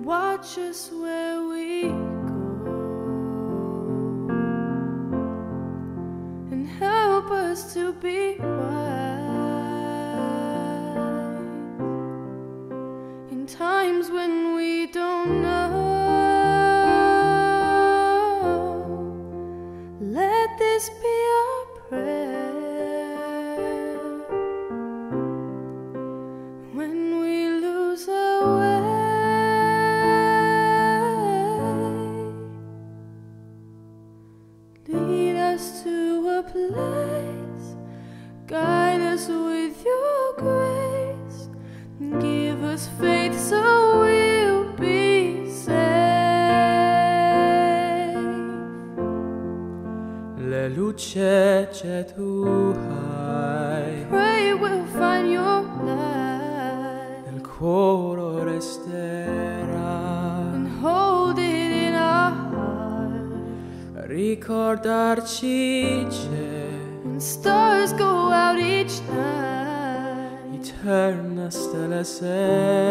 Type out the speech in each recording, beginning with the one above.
watch us where we go, and help us to be wise in times when we don't know. Let this be our prayer when we lose our way. Lead us to a place, guide us with your grace, and give us faith so we'll be safe. Le luce c'è tu hai, Pray we'll find your light, nel cuore resterà, and hold it in our heart. Ricordarci c'è, When stars go out each night, eterna stella sei,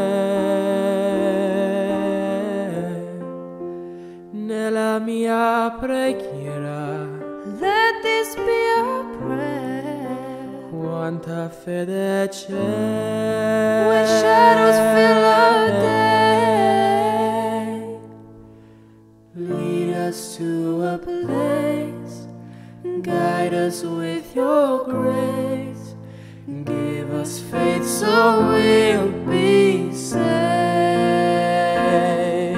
nella mia preghiera. let this be our prayer. Quanta fede c'è, When shadows fill our day, lead us to a place, guide us with your grace, give us faith so we'll be safe.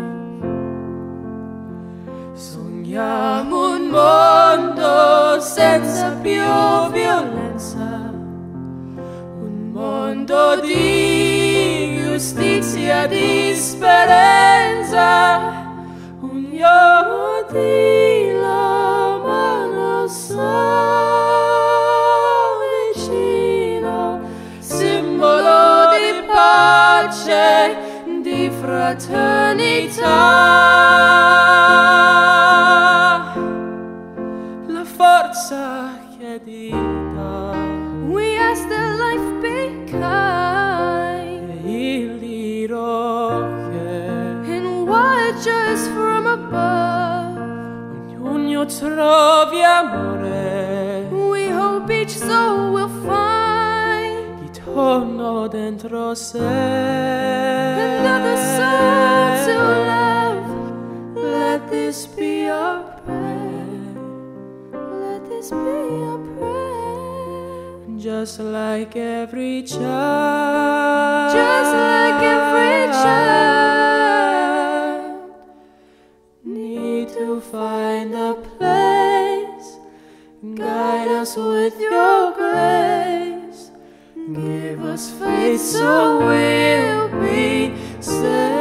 Sogniamo un mondo senza più violenza, un mondo di giustizia, di speranza, un io di la mano so vicino, simbolo di pace, di fraternità, la forza che ti dà. we ask that life be kind Il dirò che and watch us from above. ognuno trovi amore, We hope each soul will find ritorno dentro sé. another soul to love. Let this be our prayer, Let this be our prayer. just like every child, Just like every child, need to find a place, guide us with your grace, give us faith so we'll be safe.